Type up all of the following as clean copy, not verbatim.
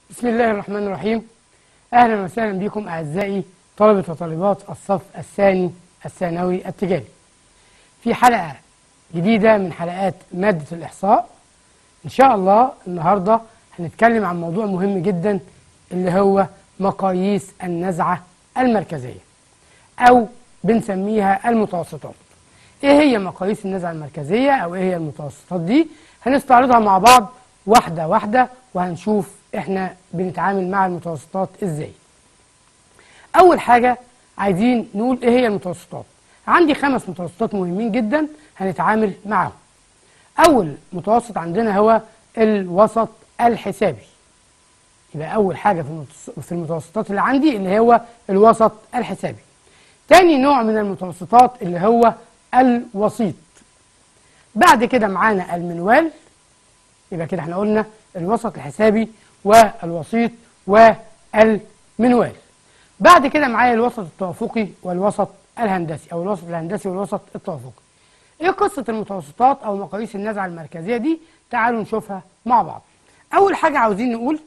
بسم الله الرحمن الرحيم. أهلا وسهلا بكم أعزائي طلبة وطالبات الصف الثاني الثانوي التجاري في حلقة جديدة من حلقات مادة الإحصاء. إن شاء الله النهاردة هنتكلم عن موضوع مهم جدا اللي هو مقاييس النزعة المركزية أو بنسميها المتوسطات. إيه هي مقاييس النزعة المركزية أو إيه هي المتوسطات دي؟ هنستعرضها مع بعض واحدة واحدة وهنشوف إحنا بنتعامل مع المتوسطات إزاي. أول حاجة عايزين نقول إيه هي المتوسطات. عندي 5 متوسطات مهمين جدا هنتعامل معهم. أول متوسط عندنا هو الوسط الحسابي. يبقى أول حاجة في المتوسطات اللي عندي اللي هو الوسط الحسابي. تاني نوع من المتوسطات اللي هو الوسيط. بعد كده معانا المنوال. يبقى كده احنا قلنا الوسط الحسابي والوسيط والمنوال. بعد كده معايا الوسط التوافقي والوسط الهندسي او الوسط الهندسي والوسط التوافقي. ايه قصة المتوسطات او مقاييس النزعة المركزية دي؟ تعالوا نشوفها مع بعض. اول حاجة عاوزين نقول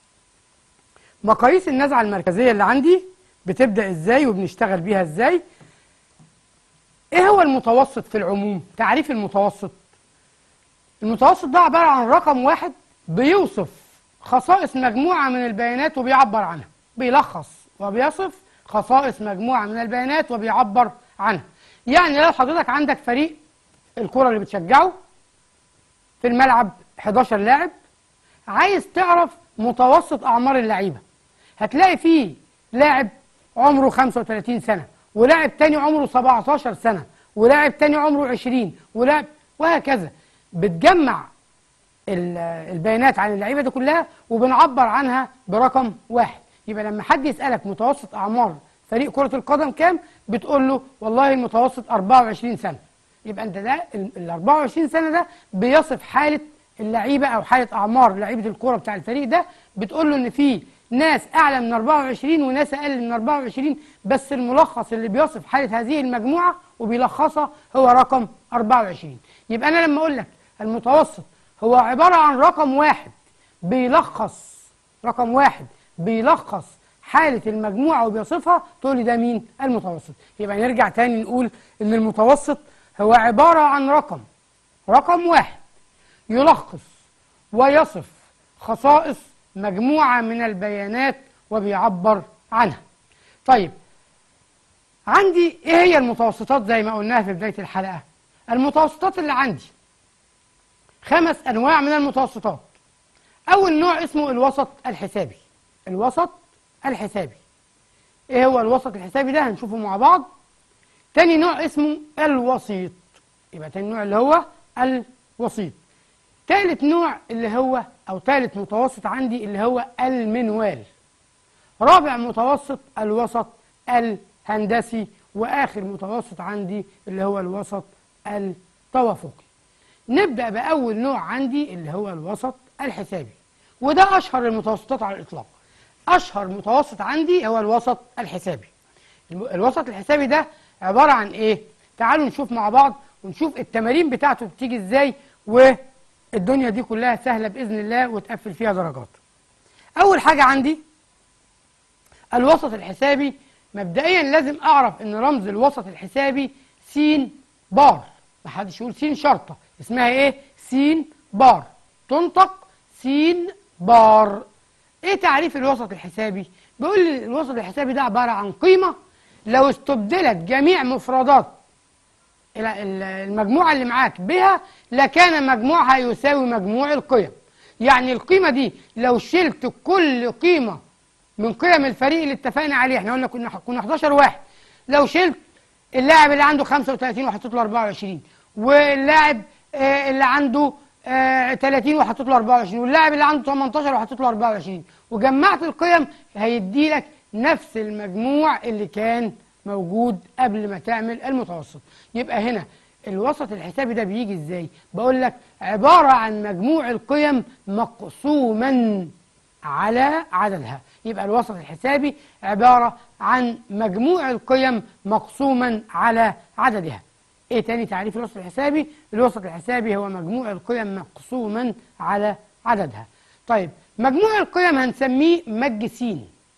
مقاييس النزعة المركزية اللي عندي بتبدأ ازاي وبنشتغل بيها ازاي. ايه هو المتوسط في العموم؟ تعريف المتوسط: المتوسط ده عبارة عن رقم واحد بيوصف خصائص مجموعة من البيانات وبيعبر عنها. بيلخص وبيصف خصائص مجموعة من البيانات وبيعبر عنها. يعني لو حضرتك عندك فريق الكرة اللي بتشجعه في الملعب 11 لاعب، عايز تعرف متوسط أعمار اللعيبة، هتلاقي فيه لاعب عمره 35 سنة ولاعب تاني عمره 17 سنة ولاعب تاني عمره 20 ولاعب وهكذا. بتجمع البيانات عن اللعيبة دي كلها وبنعبر عنها برقم واحد. يبقى لما حد يسألك متوسط أعمار فريق كرة القدم كام، بتقول له والله المتوسط 24 سنة. يبقى انت ده ال 24 سنة ده بيصف حالة اللعيبة أو حالة أعمار لعيبة الكرة بتاع الفريق ده. بتقول له إن في ناس أعلى من 24 وناس أقل من 24، بس الملخص اللي بيصف حالة هذه المجموعة وبيلخصها هو رقم 24. يبقى أنا لما أقول لك المتوسط هو عبارة عن رقم واحد بيلخص حالة المجموعة وبيصفها، تقول لي ده مين؟ المتوسط. يبقى نرجع تاني نقول إن المتوسط هو عبارة عن رقم واحد يلخص ويصف خصائص مجموعة من البيانات وبيعبر عنها. طيب عندي ايه هي المتوسطات زي ما قلناها في بداية الحلقة؟ المتوسطات اللي عندي 5 أنواع من المتوسطات. أول نوع اسمه الوسط الحسابي. الوسط الحسابي ايه هو الوسط الحسابي ده؟ هنشوفه مع بعض. تاني نوع اسمه الوسيط. يبقى تاني نوع اللي هو الوسيط. تالت نوع اللي هو أو تالت متوسط عندي اللي هو المنوال. رابع متوسط الوسط الهندسي. وآخر متوسط عندي اللي هو الوسط التوافقي. نبدأ بأول نوع عندي اللي هو الوسط الحسابي، وده أشهر المتوسطات على الإطلاق. أشهر متوسط عندي هو الوسط الحسابي. الوسط الحسابي ده عبارة عن إيه؟ تعالوا نشوف مع بعض ونشوف التمارين بتاعته بتيجي إزاي، والدنيا دي كلها سهلة بإذن الله وتقفل فيها درجات. أول حاجة عندي الوسط الحسابي، مبدئيا لازم أعرف إن رمز الوسط الحسابي س بار. محدش يقول س شرطة، اسمها إيه؟ س بار، تنطق س بار. إيه تعريف الوسط الحسابي؟ بيقول لي الوسط الحسابي ده عبارة عن قيمة لو استبدلت جميع مفردات المجموعة اللي معاك بها لكان مجموعها يساوي مجموع القيم. يعني القيمة دي لو شلت كل قيمة من قيم الفريق اللي اتفقنا عليه، احنا قلنا كنا 11 واحد، لو شلت اللاعب اللي عنده 35 وحطيت له 24، واللاعب اللي عنده 30 وحطيت له 24، واللاعب اللي عنده 18 وحطيت له 24، وجمعت القيم، هيدي لك نفس المجموع اللي كان موجود قبل ما تعمل المتوسط. يبقى هنا الوسط الحسابي ده بيجي ازاي؟ بقول لك عبارة عن مجموع القيم مقسوما على عددها. يبقى الوسط الحسابي عبارة عن مجموع القيم مقسوما على عددها. ايه تاني تعريف الوسط الحسابي؟ الوسط الحسابي هو مجموع القيم مقسوما على عددها. طيب مجموع القيم هنسميه مج س،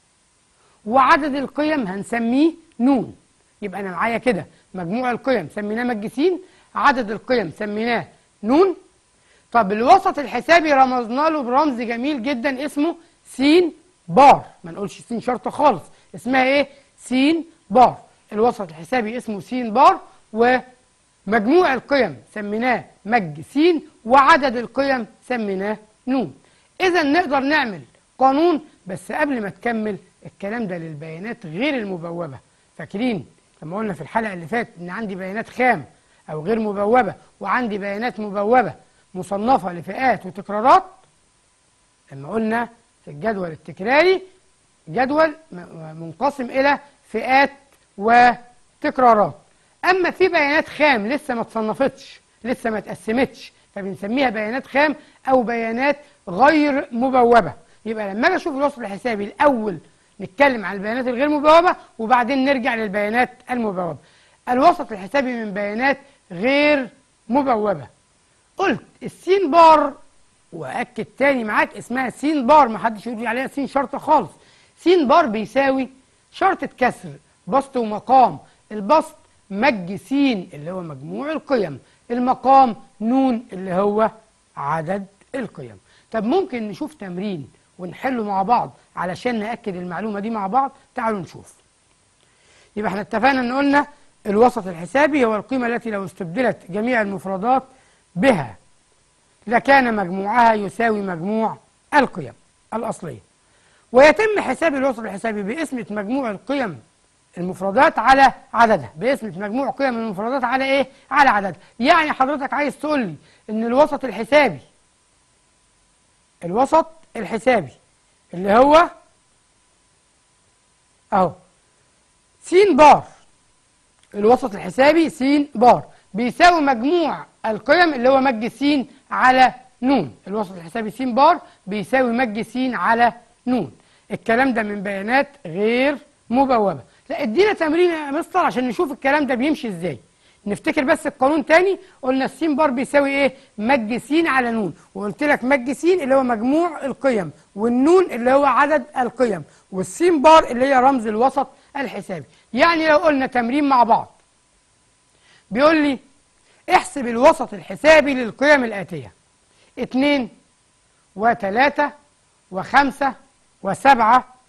وعدد القيم هنسميه ن. يبقى انا معايا كده مجموع القيم سميناه مج س، عدد القيم سميناه ن. طب الوسط الحسابي رمزنا له برمز جميل جدا اسمه س بار، ما نقولش س شرطه خالص، اسمها ايه؟ س بار. الوسط الحسابي اسمه س بار، ومجموع القيم سميناه مج س، وعدد القيم سميناه ن. اذا نقدر نعمل قانون، بس قبل ما تكمل الكلام ده للبيانات غير المبوبه. فاكرين لما قلنا في الحلقه اللي فاتت ان عندي بيانات خام او غير مبوبه، وعندي بيانات مبوبه مصنفه لفئات وتكرارات؟ لما قلنا في الجدول التكراري جدول منقسم الى فئات وتكرارات. اما في بيانات خام لسه ما اتصنفتش، لسه ما اتقسمتش، فبنسميها بيانات خام او بيانات غير مبوبه. يبقى لما اجي اشوف الوسط الحسابي الاول نتكلم عن البيانات الغير مبوبه، وبعدين نرجع للبيانات المبوبه. الوسط الحسابي من بيانات غير مبوبه. قلت السين بار، واكد تاني معاك اسمها سين بار، ما حدش يقول لي عليها سين شرطه خالص. سين بار بيساوي شرطه كسر بسط ومقام. البسط مج س اللي هو مجموع القيم، المقام ن اللي هو عدد القيم. طب ممكن نشوف تمرين ونحله مع بعض علشان نأكد المعلومة دي مع بعض؟ تعالوا نشوف. يبقى احنا اتفقنا ان قلنا الوسط الحسابي هو القيمة التي لو استبدلت جميع المفردات بها لكان مجموعها يساوي مجموع القيم الأصلية. ويتم حساب الوسط الحسابي بقسمة مجموع القيم المفردات على عددها، بقسمة مجموع قيم المفردات على ايه؟ على عددها. يعني حضرتك عايز تقول لي ان الوسط الحسابي، الوسط الحسابي اللي هو اهو س بار، الوسط الحسابي س بار بيساوي مجموع القيم اللي هو مج س على ن. الوسط الحسابي س بار بيساوي مج س على ن. الكلام ده من بيانات غير مبوبه. لا ادينا تمرين يا مستر عشان نشوف الكلام ده بيمشي ازاي. نفتكر بس القانون تاني. قلنا الس بار بيساوي ايه؟ مج س على ن، وقلت لك مج س اللي هو مجموع القيم، والنون اللي هو عدد القيم، والس بار اللي هي رمز الوسط الحسابي. يعني لو قلنا تمرين مع بعض بيقول لي احسب الوسط الحسابي للقيم الآتية 2 و3 و5 و7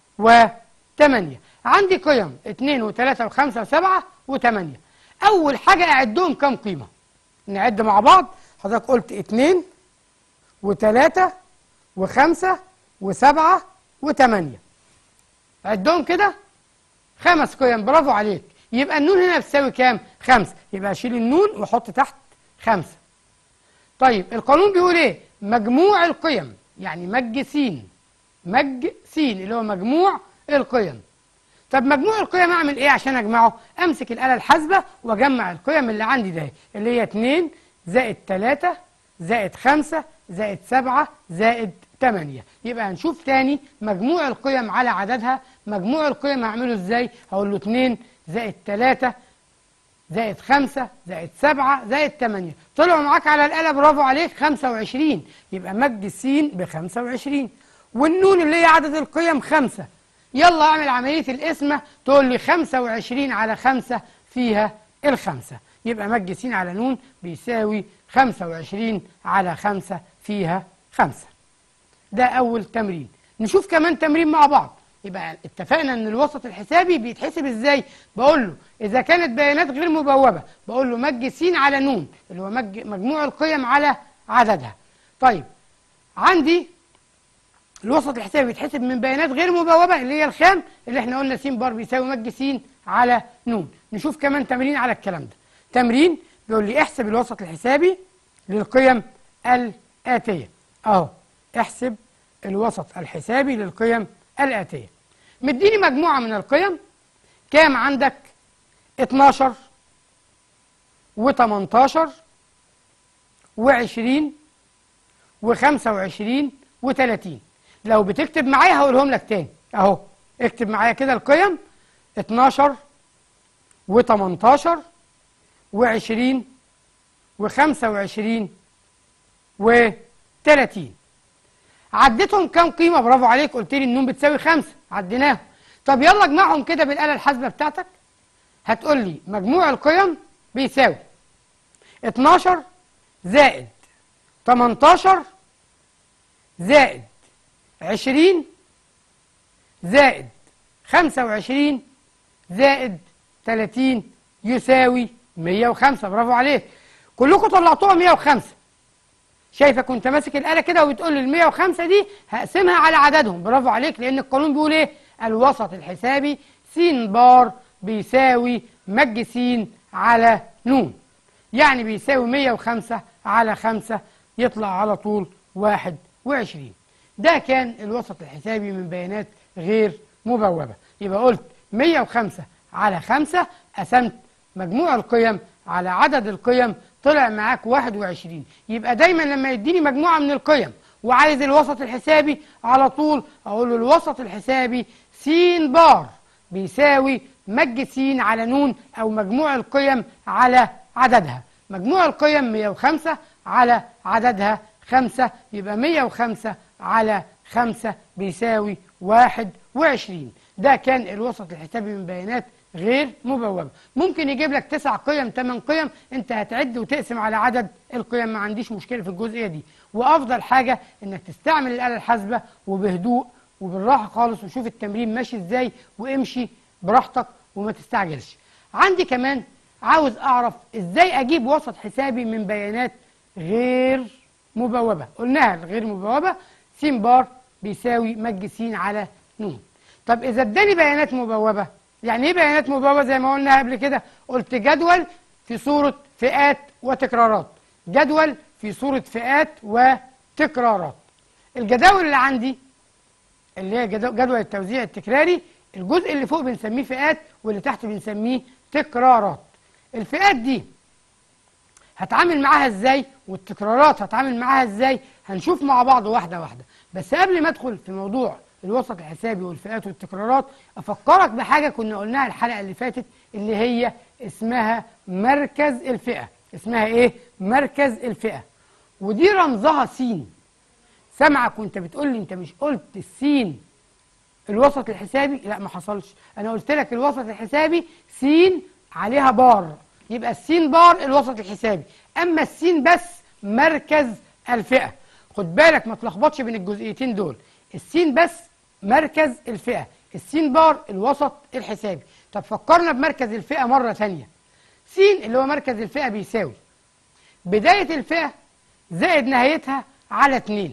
و8. عندي قيم 2 و3 و5 و7 و8. أول حاجة أعدهم كام قيمة؟ نعد مع بعض. حضرتك قلت 2 و3 و5 و7 و8. عدهم كده 5 قيم. برافو عليك. يبقى النون هنا بتساوي كام؟ 5. يبقى أشيل النون وأحط تحت 5. طيب القانون بيقول إيه؟ مجموع القيم، يعني مج س، مج س اللي هو مجموع القيم. طب مجموع القيم اعمل ايه عشان اجمعه؟ امسك الاله الحاسبه واجمع القيم اللي عندي ده، اللي هي 2 زائد 3 زائد 5 زائد 7 زائد 8. يبقى هنشوف تاني مجموع القيم على عددها. مجموع القيم هعمله ازاي؟ هقول له 2 زائد 3 زائد 5 زائد 7 زائد 8. طلعوا معاك على الاله، برافو عليك، 25. يبقى مج س ب 25، والنون اللي هي عدد القيم 5. يلا اعمل عملية القسمة. تقول لي 25 على 5 فيها الخمسة. يبقى مج س على ن بيساوي 25 على 5 فيها 5. ده أول تمرين. نشوف كمان تمرين مع بعض. يبقى اتفقنا ان الوسط الحسابي بيتحسب ازاي؟ بقول له اذا كانت بيانات غير مبوبة بقول له مج س على ن اللي هو مجموع القيم على عددها. طيب عندي الوسط الحسابي بيتحسب من بيانات غير مبوبه اللي هي الخام، اللي احنا قلنا س بار بيساوي مج س على ن. نشوف كمان تمرين على الكلام ده. تمرين بيقول لي احسب الوسط الحسابي للقيم الآتية. اهو احسب الوسط الحسابي للقيم الآتية. مديني مجموعة من القيم. كام عندك؟ 12 و18 و20 و25 و30. لو بتكتب معايا هقولهم لك تاني اهو. اكتب معايا كده القيم 12 و18 و20 و25 و30. عديتهم كام قيمة؟ برافو عليك، قلت لي النون بتساوي 5، عديناهم. طب يلا اجمعهم كده بالآلة الحاسبة بتاعتك. هتقول لي مجموع القيم بيساوي 12 زائد 18 زائد 20 زائد 25 زائد 30 يساوي 105. برافو عليك، كلكم طلعتوها 105. شايفه كنت ماسك الآلة كده وبتقول لي ال 105 دي هقسمها على عددهم. برافو عليك، لأن القانون بيقول إيه؟ الوسط الحسابي س بار بيساوي مج س على ن، يعني بيساوي 105 على 5، يطلع على طول 21. ده كان الوسط الحسابي من بيانات غير مبوبة. يبقى قلت 105 على 5، قسمت مجموع القيم على عدد القيم، طلع معاك 21. يبقى دايما لما يديني مجموعة من القيم وعايز الوسط الحسابي، على طول أقول له الوسط الحسابي س بار بيساوي مج س على ن، أو مجموع القيم على عددها. مجموع القيم 105 على عددها 5، يبقى 105 على 5 بيساوي 21. ده كان الوسط الحسابي من بيانات غير مبوبة. ممكن يجيب لك 9 قيم 8 قيم، انت هتعد وتقسم على عدد القيم، ما عنديش مشكلة في الجزئية دي. وافضل حاجة انك تستعمل الآلة الحاسبة وبهدوء وبالراحة خالص، وشوف التمرين ماشي ازاي وامشي براحتك وما تستعجلش. عندي كمان عاوز اعرف ازاي اجيب وسط حسابي من بيانات غير مبوبة. قلناها الغير مبوبة س بار بيساوي مج س على ن. طب اذا اداني بيانات مبوبة، يعني ايه بيانات مبوبة؟ زي ما قلنا قبل كده، قلت جدول في صورة فئات وتكرارات، جدول في صورة فئات وتكرارات. الجداول اللي عندي اللي هي جدول التوزيع التكراري، الجزء اللي فوق بنسميه فئات واللي تحت بنسميه تكرارات. الفئات دي هتعامل معاها ازاي، والتكرارات هتعامل معاها ازاي، هنشوف مع بعض واحدة واحدة. بس قبل ما ادخل في موضوع الوسط الحسابي والفئات والتكرارات، افكرك بحاجة كنا قلناها الحلقة اللي فاتت، اللي هي اسمها مركز الفئة. اسمها ايه؟ مركز الفئة، ودي رمزها س. سامعك وانت بتقول لي انت مش قلت السين الوسط الحسابي؟ لا ما حصلش، انا قلت لك الوسط الحسابي س عليها بار، يبقى السين بار الوسط الحسابي، اما السين بس مركز الفئة. خد بالك ما تلخبطش بين الجزئيتين دول، السين بس مركز الفئة، السين بار الوسط الحسابي. طب فكرنا بمركز الفئة مرة ثانية. س اللي هو مركز الفئة بيساوي بداية الفئة زائد نهايتها على 2.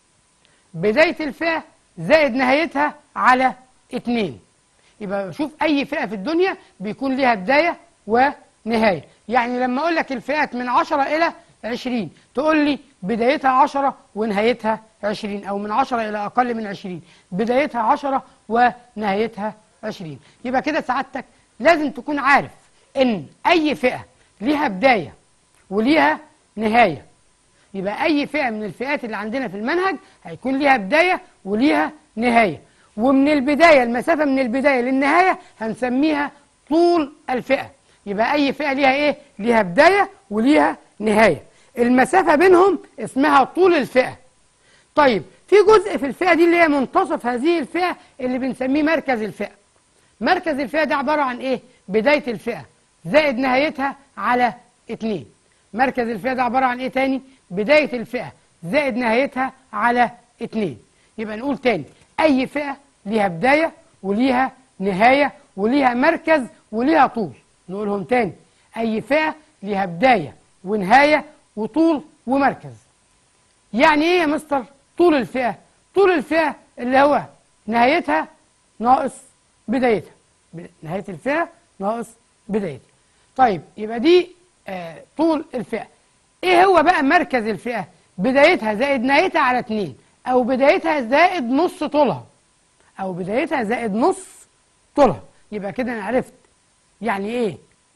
بداية الفئة زائد نهايتها على 2. يبقى شوف أي فئة في الدنيا بيكون ليها بداية ونهاية. يعني لما أقول لك الفئات من 10 إلى 20، تقول لي بدايتها 10 ونهايتها 20، أو من 10 إلى أقل من 20 بدايتها 10 ونهايتها 20. يبقى كده سعادتك لازم تكون عارف إن أي فئة ليها بداية وليها نهاية. يبقى أي فئة من الفئات اللي عندنا في المنهج هيكون ليها بداية وليها نهاية، ومن البداية المسافة من البداية للنهاية هنسميها طول الفئة. يبقى أي فئة ليها إيه؟ ليها بداية وليها نهاية، المسافة بينهم اسمها طول الفئة. طيب في جزء في الفئة دي اللي هي منتصف هذه الفئة اللي بنسميه مركز الفئة. مركز الفئة ده عبارة عن إيه؟ بداية الفئة زائد نهايتها على 2. مركز الفئة ده عبارة عن إيه تاني؟ بداية الفئة زائد نهايتها على 2. يبقى نقول تاني، أي فئة ليها بداية وليها نهاية وليها مركز وليها طول. نقولهم تاني، أي فئة ليها بداية ونهاية وطول ومركز. يعني إيه يا مستر طول الفئة؟ طول الفئة اللي هو نهايتها ناقص بدايتها، نهاية الفئة ناقص بدايتها. طيب يبقى دي طول الفئة. ايه هو بقى مركز الفئة؟ بدايتها زائد نهايتها على 2، او بدايتها زائد نص طولها، او بدايتها زائد نص طولها. يبقى كده انا عرفت يعني ايه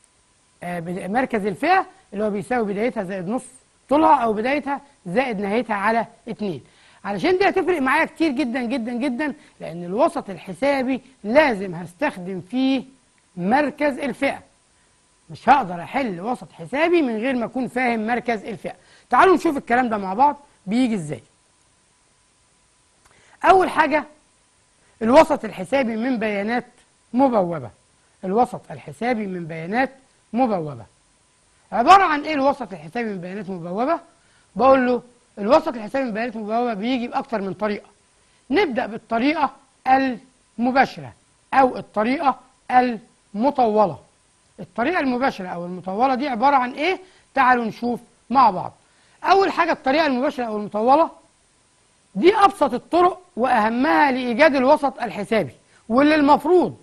مركز الفئة، اللي هو بيساوي بدايتها زائد نص طولها، او بدايتها زائد نهايتها على 2. علشان دي هتفرق معايا كتير جدا جدا جدا، لان الوسط الحسابي لازم هستخدم فيه مركز الفئة. مش هقدر احل وسط حسابي من غير ما اكون فاهم مركز الفئة. تعالوا نشوف الكلام ده مع بعض بيجي ازاي. أول حاجة الوسط الحسابي من بيانات مبوبة. الوسط الحسابي من بيانات مبوبة عبارة عن إيه؟ الوسط الحسابي من بيانات مبوبة بقول له الوسط الحسابي من بيانات مبوبة بيجي بأكتر من طريقة. نبدأ بالطريقة المباشرة أو الطريقة المطولة. الطريقة المباشرة أو المطولة دي عبارة عن إيه؟ تعالوا نشوف مع بعض. أول حاجة الطريقة المباشرة أو المطولة دي أبسط الطرق وأهمها لإيجاد الوسط الحسابي، واللي المفروض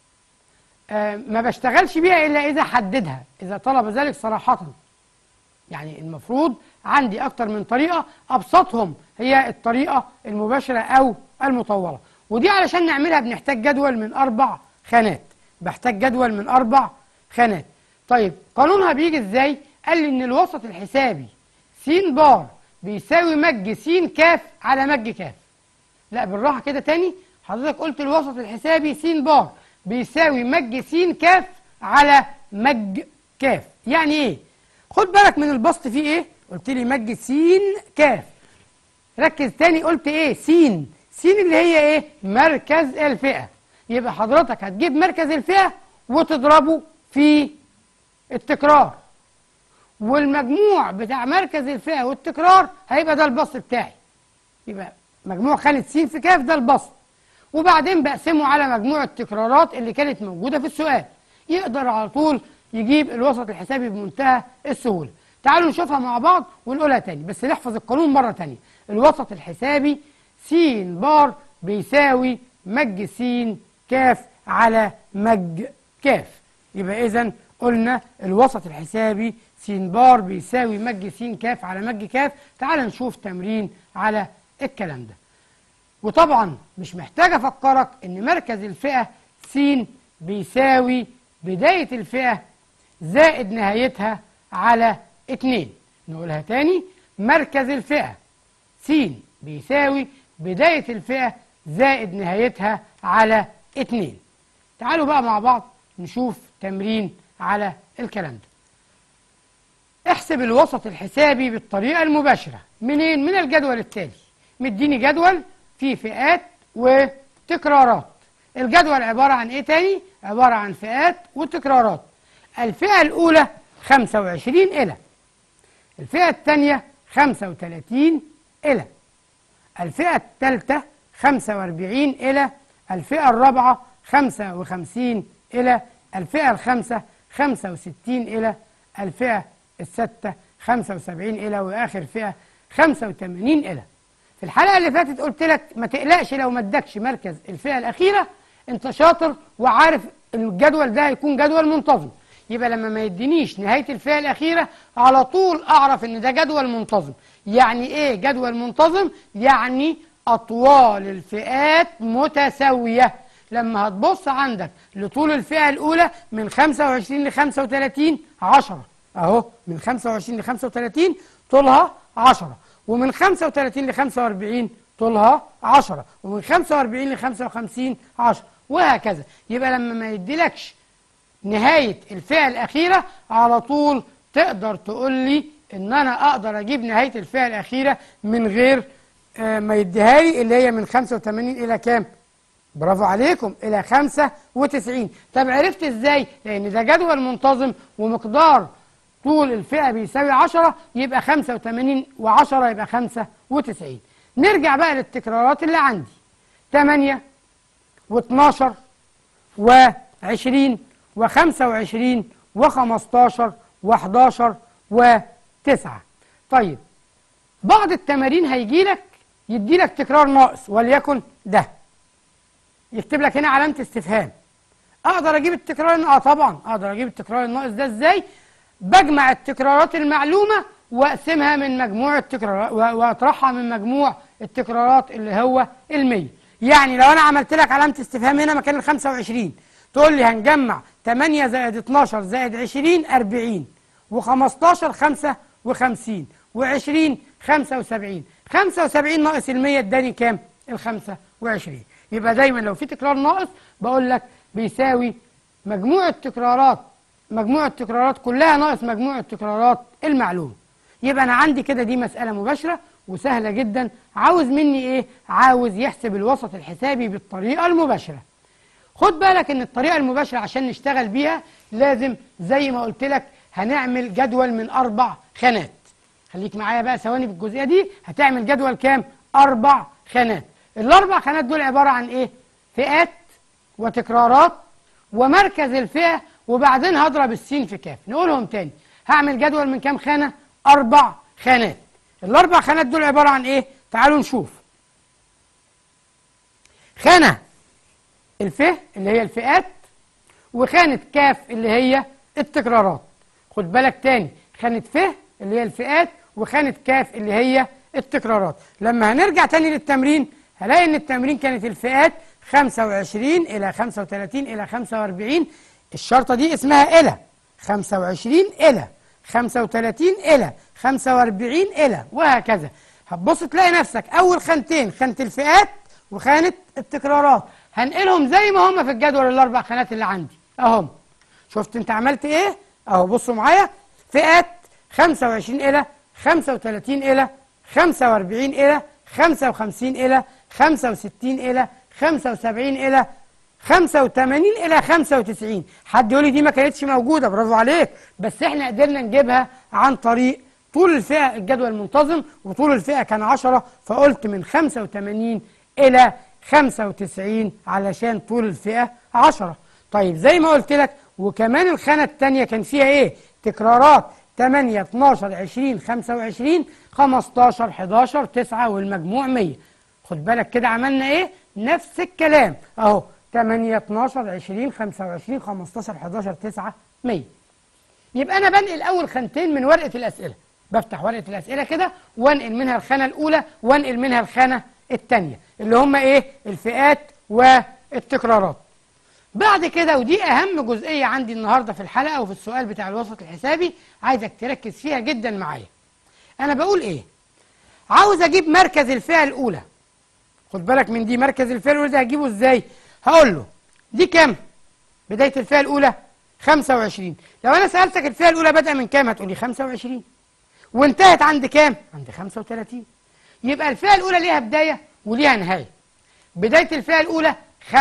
ما بشتغلش بيها إلا إذا حددها، إذا طلب ذلك صراحة. يعني المفروض عندي أكتر من طريقة، أبسطهم هي الطريقة المباشرة أو المطولة، ودي علشان نعملها بنحتاج جدول من 4 خانات. بحتاج جدول من 4 خانات. طيب قانونها بيجي إزاي؟ قال لي إن الوسط الحسابي س بار بيساوي مج س ك على مج ك. لا بالراحة كده تاني، حضرتك قلت الوسط الحسابي س بار بيساوي مج س ك على مج ك. يعني ايه؟ خد بالك من البسط فيه ايه؟ قلت لي مج س ك. ركز تاني، قلت ايه؟ س اللي هي ايه؟ مركز الفئة. يبقى حضرتك هتجيب مركز الفئة وتضربه في التكرار، والمجموع بتاع مركز الفئة والتكرار هيبقى ده البسط بتاعي. يبقى مجموع خانة س في ك ده البسط، وبعدين بقسمه على مجموع التكرارات اللي كانت موجودة في السؤال. يقدر على طول يجيب الوسط الحسابي بمنتهى السهولة. تعالوا نشوفها مع بعض ونقولها تاني، بس نحفظ القانون مرة تانية. الوسط الحسابي س بار بيساوي مج س ك على مج ك. يبقى إذن قلنا الوسط الحسابي س بار بيساوي مج س ك على مج ك. تعال نشوف تمرين على الكلام ده. وطبعا مش محتاج افكرك ان مركز الفئة س بيساوي بداية الفئة زائد نهايتها على 2. نقولها تاني، مركز الفئة س بيساوي بداية الفئة زائد نهايتها على 2. تعالوا بقى مع بعض نشوف تمرين على الكلام ده. احسب الوسط الحسابي بالطريقة المباشرة. منين؟ من الجدول التالي. مديني جدول فيه فئات وتكرارات. الجدول عبارة عن ايه تاني؟ عبارة عن فئات وتكرارات. الفئة الأولى 25 إلى، الفئة الثانية 35 إلى، الفئة الثالثة 45 إلى، الفئة الرابعة 55 إلى، الفئة الخامسة 65 إلى، الفئة السادسة 75 إلى، وآخر فئة 85 إلى. في الحلقة اللي فاتت قلت لك ما تقلقش لو ما ادكش مركز الفئة الأخيرة، أنت شاطر وعارف الجدول ده هيكون جدول منتظم. يبقى لما ما يدينيش نهاية الفئة الأخيرة على طول أعرف إن ده جدول منتظم. يعني إيه جدول منتظم؟ يعني أطوال الفئات متساوية. لما هتبص عندك لطول الفئة الأولى من 25 ل 35 10 أهو، من 25 ل 35 طولها 10، ومن 35 ل 45 طولها 10، ومن 45 ل 55 10، وهكذا. يبقى لما ما يديلكش نهاية الفئة الأخيرة على طول تقدر تقول لي إن أنا أقدر أجيب نهاية الفئة الأخيرة من غير ما يديها لي، اللي هي من 85 إلى كام؟ برافو عليكم، إلى 95. طب عرفت إزاي؟ لأن ده جدول منتظم ومقدار طول الفئة بيساوي 10، يبقى 85 و10 يبقى 95. نرجع بقى للتكرارات اللي عندي 8 و12 و20 و25 و15 و11 و9. طيب بعض التمارين هيجيلك يديلك تكرار ناقص، وليكن ده، يكتب لك هنا علامة استفهام. اقدر اجيب التكرار طبعا اقدر اجيب التكرار الناقص ده ازاي؟ بجمع التكرارات المعلومة واقسمها من مجموع التكرارات واطرحها من مجموع التكرارات اللي هو 100. يعني لو انا عملت لك علامة استفهام هنا مكان ال 25، تقول لي هنجمع 8 زائد 12 زائد 20 40، و15 55، و20 75. 75 ناقص ال 100 اداني كام؟ ال 25. يبقى دايما لو في تكرار ناقص بقول لك بيساوي مجموع التكرارات كلها ناقص مجموع التكرارات المعلومة. يبقى أنا عندي كده دي مسألة مباشرة وسهلة جدا عاوز مني ايه؟ عاوز يحسب الوسط الحسابي بالطريقة المباشرة. خد بالك ان الطريقة المباشرة عشان نشتغل بيها لازم زي ما قلت لك هنعمل جدول من 4 خانات. خليك معايا بقى ثواني في الجزئية دي. هتعمل جدول كام؟ 4 خانات. ال4 خانات دول عبارة عن ايه؟ فئات وتكرارات ومركز الفئة، وبعدين هضرب السين في كاف. نقولهم تاني. هعمل جدول من كام خانة؟ 4 خانات. ال4 خانات دول عبارة عن ايه؟ تعالوا نشوف. خانة الفئة اللي هي الفئات، وخانة كاف اللي هي التكرارات. خد بالك تاني، خانة فئة اللي هي الفئات، وخانة كاف اللي هي التكرارات. لما هنرجع تاني للتمرين هلاقي ان التمرين كانت الفئات 25 إلى 35 إلى 45. الشرطة دي اسمها إلى 25 إلى 35 إلى 45 إلى وهكذا. هتبص تلاقي نفسك أول خانتين خانة الفئات وخانة التكرارات هنقلهم زي ما هم في الجدول ال4 خانات اللي عندي أهم. شفت أنت عملت إيه؟ أهو بصوا معايا. فئات 25 إلى 35 إلى 45 إلى 55 إلى 65 إلى 75 إلى 85 إلى 95. حد يقول لي دي ما كانتش موجودة، برافو عليك، بس احنا قدرنا نجيبها عن طريق طول الفئة. الجدول منتظم وطول الفئة كان 10، فقلت من 85 إلى 95 علشان طول الفئة 10. طيب زي ما قلت لك، وكمان الخانة الثانية كان فيها ايه؟ تكرارات 8 12 20 25 15 11 9 والمجموع 100. خد بالك كده عملنا ايه؟ نفس الكلام اهو، 8 12 20 25 15 11 9 100. يبقى انا بنقل اول خانتين من ورقة الاسئلة. بفتح ورقة الاسئلة كده وانقل منها الخانة الاولى وانقل منها الخانة الثانية اللي هم ايه؟ الفئات والتكرارات. بعد كده، ودي اهم جزئية عندي النهاردة في الحلقة وفي السؤال بتاع الوسط الحسابي، عايزك تركز فيها جدا معايا. انا بقول ايه؟ عاوز اجيب مركز الفئة الاولى. خد بالك من دي، مركز الفئة الاولى ده هجيبه ازاي؟ هقول له دي كام؟ بداية الفئة الاولى 25. لو انا سألتك الفئة الاولى بدأ من كام هتقول لي 25 وانتهت عند كام؟ عند 35. يبقى الفئة الاولى ليها بداية وليها نهاية. بداية الفئة الاولى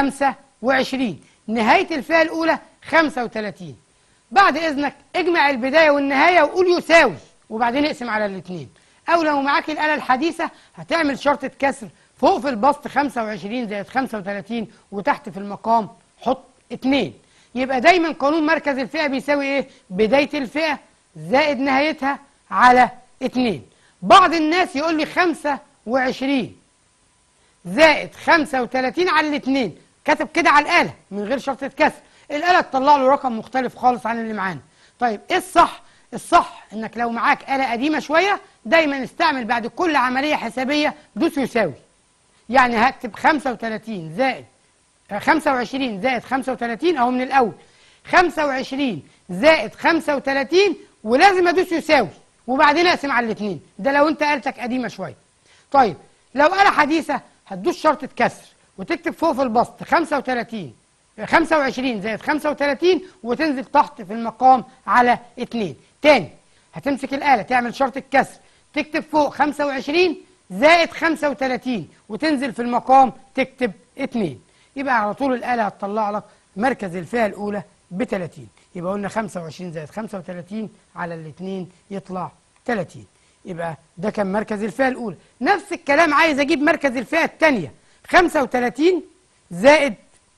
25، نهاية الفئة الاولى 35. بعد اذنك اجمع البداية والنهاية وقول يساوي، وبعدين اقسم على الاثنين. او لو معاك الآلة الحديثة هتعمل شرطة كسر فوق في البسط 25 زائد 35 وتحت في المقام حط 2. يبقى دايما قانون مركز الفئة بيساوي ايه؟ بداية الفئة زائد نهايتها على 2. بعض الناس يقول لي 25 زائد 35 على الاثنين، كتب كده على الآلة من غير شرطة كسر. الآلة تطلع له رقم مختلف خالص عن اللي معانا. طيب ايه الصح؟ الصح انك لو معاك آلة قديمة شوية دايما استعمل بعد كل عملية حسابية دوس يساوي. يعني هكتب 25 زائد 35 اهو من الاول، 25 زائد 35 ولازم ادوس يساوي وبعدين اقسم على الاثنين. ده لو انت آلتك قديمة شوية. طيب لو آلة حديثة هتدوس شرطة كسر وتكتب فوق في البسط 25 زائد 35 وتنزل تحت في المقام على 2. تاني هتمسك الآلة تعمل شرطة كسر تكتب فوق 25 زائد 35 وتنزل في المقام تكتب 2. يبقى على طول الآلة هتطلع لك مركز الفئة الأولى ب 30. يبقى قلنا 25 زائد 35 على الاثنين يطلع 30. يبقى ده كان مركز الفئة الأولى. نفس الكلام عايز أجيب مركز الفئة الثانية، 35 زائد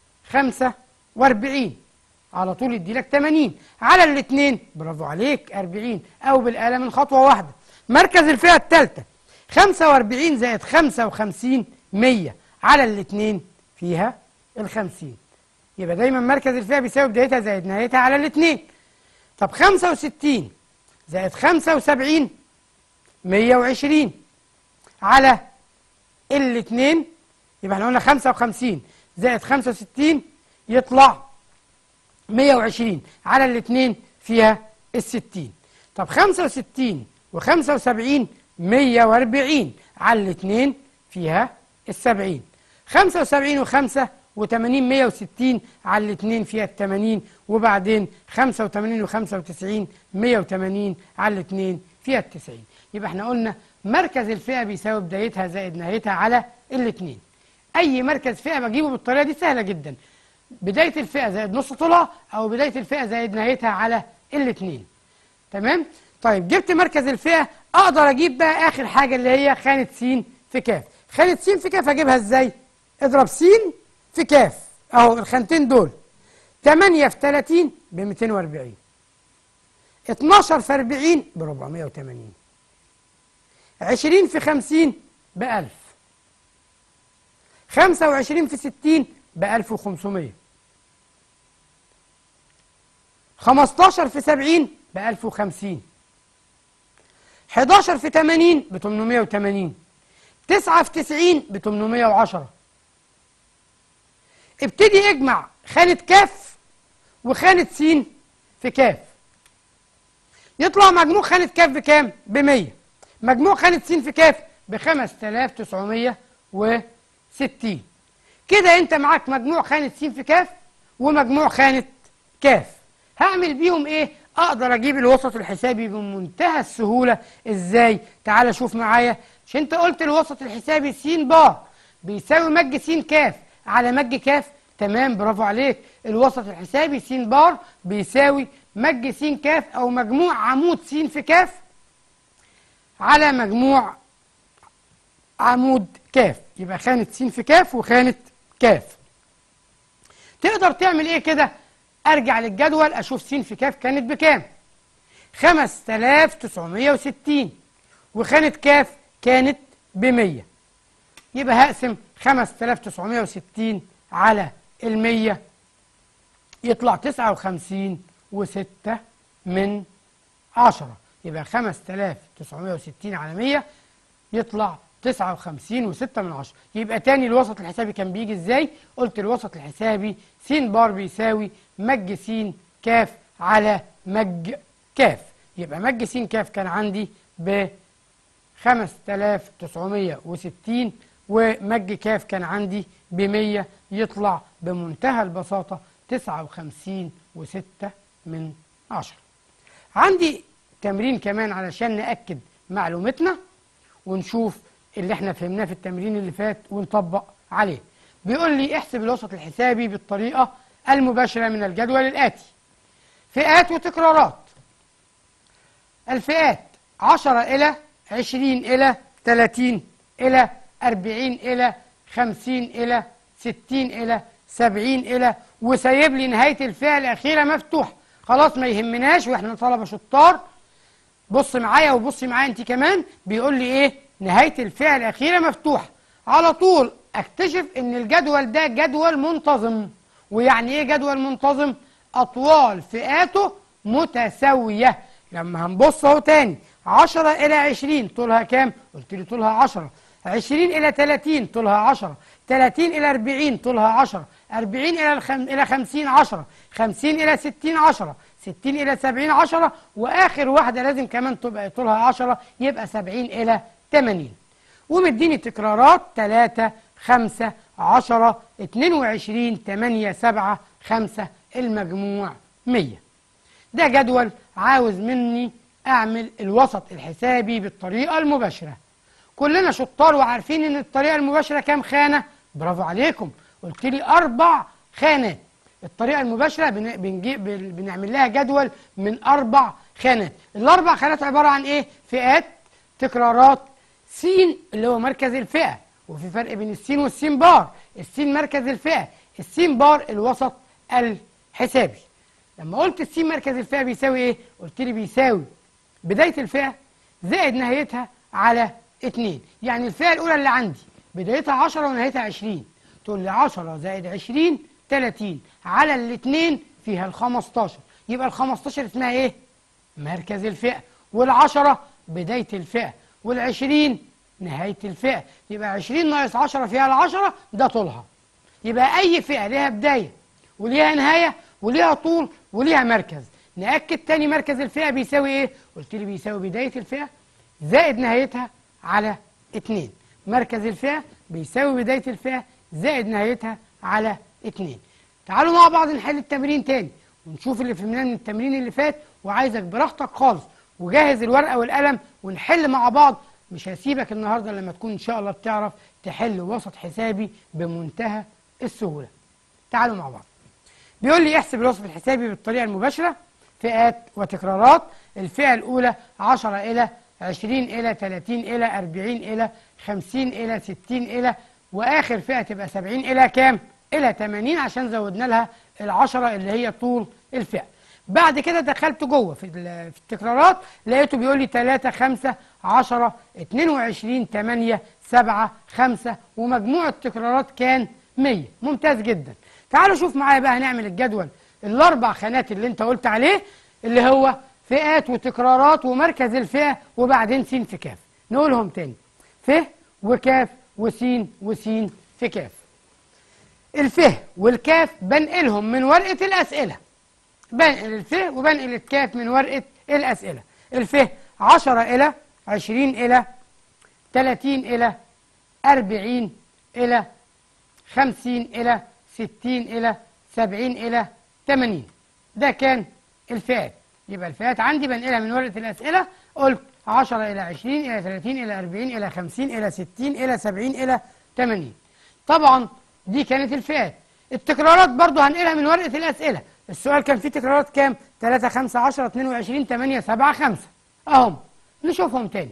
45 على طول يدي لك 80 على الاثنين، برافو عليك 40، أو بالآلة من خطوة واحدة. مركز الفئة الثالثة 45 زائد 55 100 على الاثنين فيها ال50. يبقى دايما مركز الفئة بيساوي بدايتها زائد نهايتها على الاثنين. طب 65 زائد 75 120 على الاثنين، يبقى احنا قلنا 55 زائد 65 يطلع 120 على الاثنين فيها ال60. طب 65 و75 140 على الاثنين فيها ال70. 75 و5 و80 160 على الاثنين فيها ال80. وبعدين 85 و95 180 على الاثنين فيها ال90. يبقى احنا قلنا مركز الفئة بيساوي بدايتها زائد نهايتها على الاتنين. أي مركز فئة بجيبه بالطريقة دي سهلة جدا. بداية الفئة زائد نص طولها، أو بداية الفئة زائد نهايتها على الاتنين. تمام؟ طيب جبت مركز الفئة، أقدر أجيب بقى آخر حاجة اللي هي خانة س في ك. خانة س في ك أجيبها إزاي؟ اضرب س في ك أهو الخانتين دول. 8 في 30 ب 240. 12 في 40 ب 480. 20 في 50 ب 1000. 25 في 60 ب 1500. 15 في 70 ب 1050. 11 في 80 ب 880. 9 في 90 ب 810. ابتدي اجمع خانة كاف وخانة س في كاف. يطلع مجموع خانة كاف بكام؟ ب 100. مجموع خانة س في كاف ب 5960. كده انت معاك مجموع خانة س في كاف ومجموع خانة كاف. هعمل بيهم ايه؟ اقدر اجيب الوسط الحسابي بمنتهى السهولة. ازاي؟ تعال شوف معايا. مش انت قلت الوسط الحسابي س بار بيساوي مج س كاف على مج كاف؟ تمام، برافو عليك. الوسط الحسابي س بار بيساوي مج س كاف او مجموع عمود س في كاف على مجموع عمود كاف. يبقى خانة س في كاف وخانة كاف. تقدر تعمل ايه كده؟ ارجع للجدول اشوف س في كاف كانت بكام؟ 5960. وخانة كاف كانت ب 100. يبقى هقسم 5960 على ال 100 يطلع 59.6 من 10. يبقى 5960 على 100 يطلع 59.6 من 10. يبقى تاني الوسط الحسابي كان بيجي ازاي؟ قلت الوسط الحسابي س بار بيساوي مج س كاف على مج كاف. يبقى مج س كاف كان عندي ب 5960 ومج كاف كان عندي ب 100. يطلع بمنتهى البساطة 59.6 من 10. عندي تمرين كمان علشان نأكد معلومتنا ونشوف اللي احنا فهمناه في التمرين اللي فات ونطبق عليه. بيقول لي احسب الوسط الحسابي بالطريقة المباشرة من الجدول الآتي: فئات وتكرارات. الفئات 10 إلى 20 إلى 30 إلى 40 إلى 50 إلى 60 إلى 70 إلى، وسايب لي نهاية الفئة الأخيرة مفتوحة. خلاص ما يهمناش واحنا طلبة شطار. بص معايا وبصي معايا انت كمان. بيقول لي ايه؟ نهاية الفئة الأخيرة مفتوحة. على طول اكتشف ان الجدول ده جدول منتظم. ويعني ايه جدول منتظم؟ أطوال فئاته متساوية. لما هنبص اهو تاني، 10 إلى 20 طولها كام؟ قلت لي طولها 10. 20 إلى 30 طولها 10. 30 إلى 40 طولها 10. 40 إلى 50 10. 50 إلى 60 10. 60 إلى 70 10. وآخر واحدة لازم كمان تبقى طولها 10، يبقى 70 إلى 80. ومديني تكرارات 3 5 10 22 8 7 5، المجموع 100. ده جدول عاوز مني أعمل الوسط الحسابي بالطريقة المباشرة. كلنا شطار وعارفين ان الطريقة المباشرة كام خانة؟ برافو عليكم، قلت لي 4 خانات. الطريقة المباشرة بنعمل لها جدول من 4 خانات. ال4 خانات عبارة عن ايه؟ فئات، تكرارات، س اللي هو مركز الفئة، وفي فرق بين السين والسين بار. السين مركز الفئة، السين بار الوسط الحسابي. لما قلت السين مركز الفئة بيساوي ايه؟ قلت لي بيساوي بداية الفئة زائد نهايتها على 2. يعني الفئة الأولى اللي عندي بدايتها 10 ونهايتها 20. تقول لي 10 زائد 20 30 على الاثنين فيها ال15. يبقى ال15 اسمها ايه؟ مركز الفئة. وال10 بداية الفئة. وال20 نهاية الفئة. يبقى 20 ناقص 10 فيها ال10، ده طولها. يبقى أي فئة ليها بداية وليها نهاية وليها طول وليها مركز. نأكد تاني، مركز الفئة بيساوي ايه؟ قلت لي بيساوي بداية الفئة زائد نهايتها على 2. مركز الفئة بيساوي بداية الفئة زائد نهايتها على 2. تعالوا مع بعض نحل التمرين تاني ونشوف اللي فهمناه من التمرين اللي فات. وعايزك براحتك خالص وجهز الورقة والقلم ونحل مع بعض مش هسيبك النهارده لما تكون ان شاء الله بتعرف تحل وسط حسابي بمنتهى السهوله. تعالوا مع بعض. بيقول لي احسب الوسط الحسابي بالطريقه المباشره، فئات وتكرارات. الفئه الاولى 10 الى 20 الى 30 الى 40 الى 50 الى 60 الى، واخر فئه تبقى 70 الى كام؟ الى 80، عشان زودنا لها ال10 اللي هي طول الفئه. بعد كده دخلت جوه في التكرارات، لقيته بيقول لي 3 5 10 22 8 7 5، ومجموع التكرارات كان 100. ممتاز جدا. تعالوا شوف معايا بقى هنعمل الجدول الاربع خانات اللي انت قلت عليه، اللي هو فئات وتكرارات ومركز الفئه وبعدين س في كاف. نقولهم تاني: ف وكاف وسين وسين في كاف. الف والكاف بنقلهم من ورقه الاسئله، بنقل الف وبنقل الكاف من ورقه الاسئله. الف 10 الى 20 الى 30 الى 40 الى 50 الى 60 الى 70 الى 80. ده كان الفئات. يبقى الفئات عندي بنقلها من ورقه الاسئله. قلت 10 الى 20 الى 30 الى 40 الى 50 الى 60 الى 70 الى 80. طبعا دي كانت الفئات. التكرارات برضو هنقلها من ورقه الاسئله. السؤال كان فيه تكرارات كام؟ 3 5 10 22 8 7 5 اهم. نشوفهم تاني: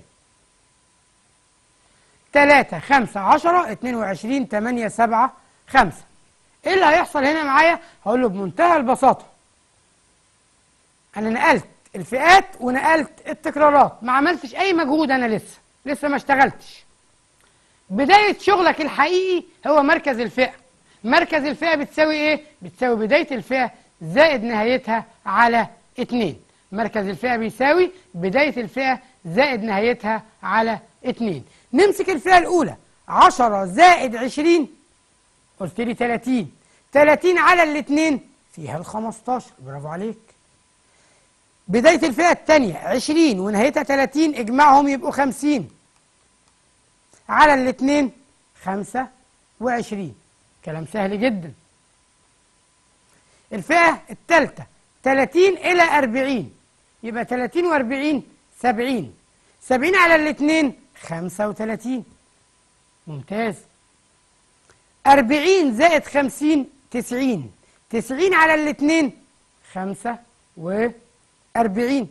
3 5 10 22 8 7 5. ايه اللي هيحصل هنا معايا؟ هقول له بمنتهى البساطه انا نقلت الفئات ونقلت التكرارات، ما عملتش اي مجهود، انا لسه ما اشتغلتش. بدايه شغلك الحقيقي هو مركز الفئه. مركز الفئه بتساوي ايه؟ بتساوي بدايه الفئه زائد نهايتها على 2. مركز الفئه بيساوي بدايه الفئه زائد نهايتها على 2. نمسك الفئه الاولى 10 زائد 20، قلت لي 30. 30 على الاثنين فيها ال15. برافو عليك. بداية الفئة الثانية 20 ونهايتها 30، اجمعهم يبقوا 50 على الاثنين 25. كلام سهل جدا. الفئة الثالثة 30 إلى 40، يبقى 30 و40 70. 70 على الاثنين 35. ممتاز. 40 زائد 50 90. 90 على الاثنين 45.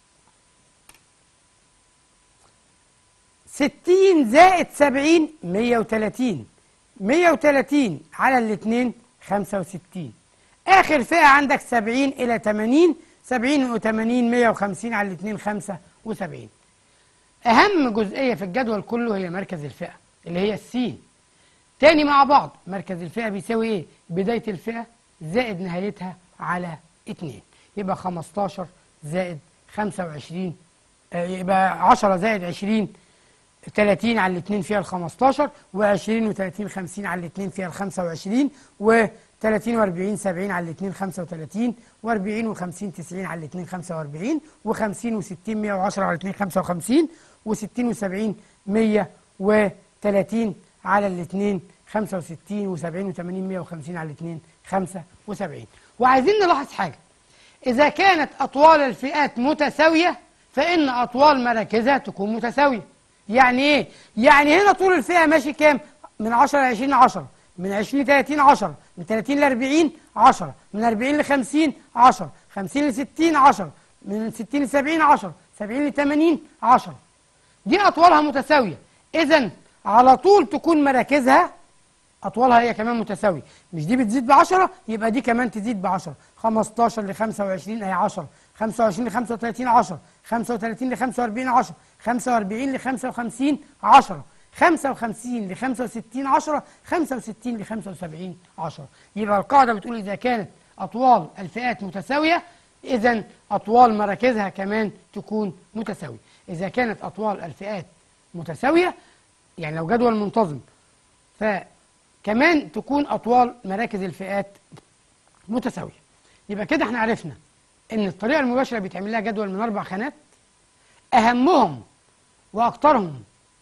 60 زائد 70 130. 130 على الاثنين 65. آخر فئة عندك 70 إلى 80. 70 و80 150 على الاثنين 75. أهم جزئية في الجدول كله هي مركز الفئة اللي هي السين. تاني مع بعض: مركز الفئة بيساوي ايه؟ بداية الفئة زائد نهايتها على 2. يبقى 15 زائد 25، يبقى 10 زائد 20 30 على الاثنين فيها ال15، و20 و30 50 على الاثنين فيها ال25، و30 و40 70 على الاثنين 35، و40 و50 90 على الاثنين 45، و50 و60 110 على الاثنين 55، و60 و70 130 على الاثنين 65، و70 و80 150 على الاثنين 75. وعايزين نلاحظ حاجة: إذا كانت أطوال الفئات متساوية فإن أطوال مراكزها تكون متساوية. يعني إيه؟ يعني هنا طول الفئة ماشي كام؟ من 10 ل 20 10، من 20 ل 30 10، من 30 ل 40 10، من 40 ل 50 10، 50 ل 60 10، من 60 ل 70 10، 70 ل 80 10. دي أطوالها متساوية، إذن على طول تكون مراكزها أطوالها هي كمان متساوية. مش دي بتزيد ب10 يبقى دي كمان تزيد ب10. 15 ل 25 أهي 10، 25 ل 35 10، 35 ل 45 10، 45 ل 55 10، 55 ل 65 10، 65 ل 75 10. يبقى القاعدة بتقول إذا كانت أطوال الفئات متساوية إذن أطوال مراكزها كمان تكون متساوية. إذا كانت أطوال الفئات متساوية، يعني لو جدول منتظم، فكمان تكون أطوال مراكز الفئات متساوية. يبقى كده احنا عرفنا إن الطريقة المباشرة بيتعمل لها جدول من 4 خانات، أهمهم وأكثرهم